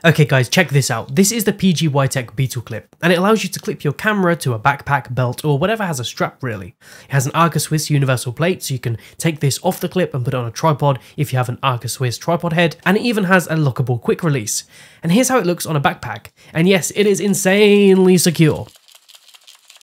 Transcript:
Okay guys, check this out. This is the Pgytech beetle clip, and it allows you to clip your camera to a backpack, belt, or whatever has a strap really. It has an Arca-Swiss universal plate, so you can take this off the clip and put it on a tripod if you have an Arca-Swiss tripod head, and it even has a lockable quick release. And here's how it looks on a backpack, and yes, it is insanely secure.